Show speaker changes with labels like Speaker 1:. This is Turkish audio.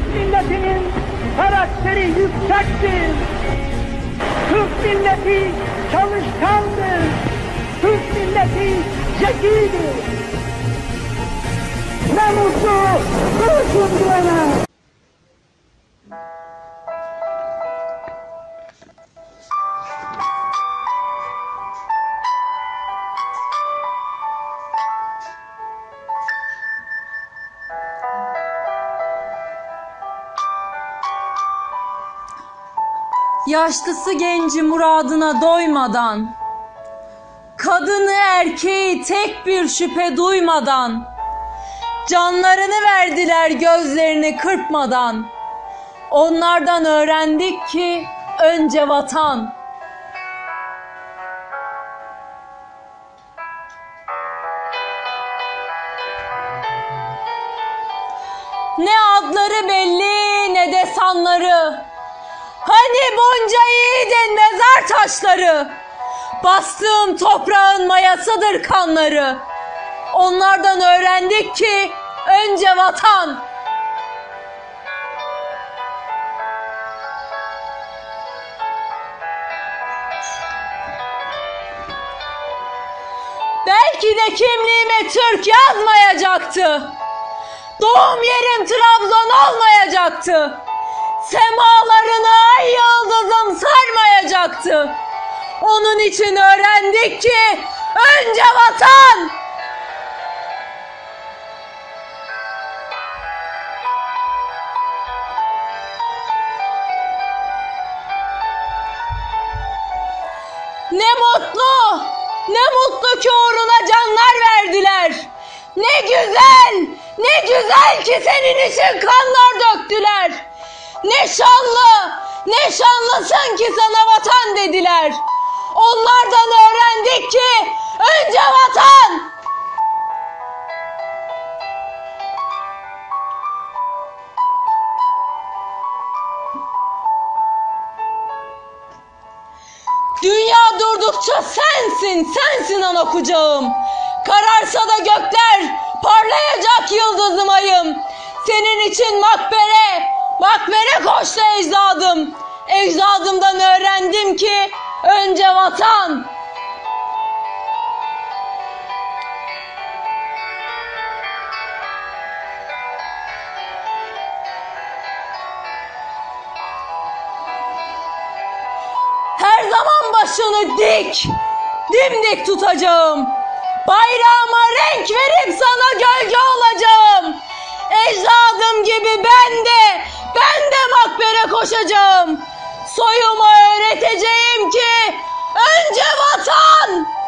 Speaker 1: milletinin karakteri yüksektir. Türk milleti çalışkandır. Türk milleti zekidir. Ne mutlu Türk'üm diyene.
Speaker 2: Yaşlısı genci muradına doymadan, kadını erkeği tek bir şüphe duymadan, canlarını verdiler gözlerini kırpmadan. Onlardan öğrendik ki önce vatan. Ne adları belli ne de sanları. Hani bunca yiğidin mezar taşları, bastığım toprağın mayasıdır kanları. Onlardan öğrendik ki önce vatan. Belki de kimliğime Türk yazmayacaktı. Doğum yerim Trabzon olmayacaktı. Semalarını ay yıldızım sarmayacaktı. Onun için öğrendik ki önce vatan. Ne mutlu ki uğruna canlar verdiler. Ne güzel ki senin için kanlar döktüler. Ne şanlısın ki sana vatan dediler. Onlardan öğrendik ki önce vatan. Dünya durdukça sensin ana kucağım. Kararsa da gökler, parlayacak yıldızım ayım. Senin için makbere koştu ecdadım. Ecdadımdan öğrendim ki önce vatan. Her zaman başını dimdik tutacağım. Bayrağıma renk verip sana gölge olacağım. Ecdadım gibi ben de makbere koşacağım. Soyuma öğreteceğim ki önce vatan.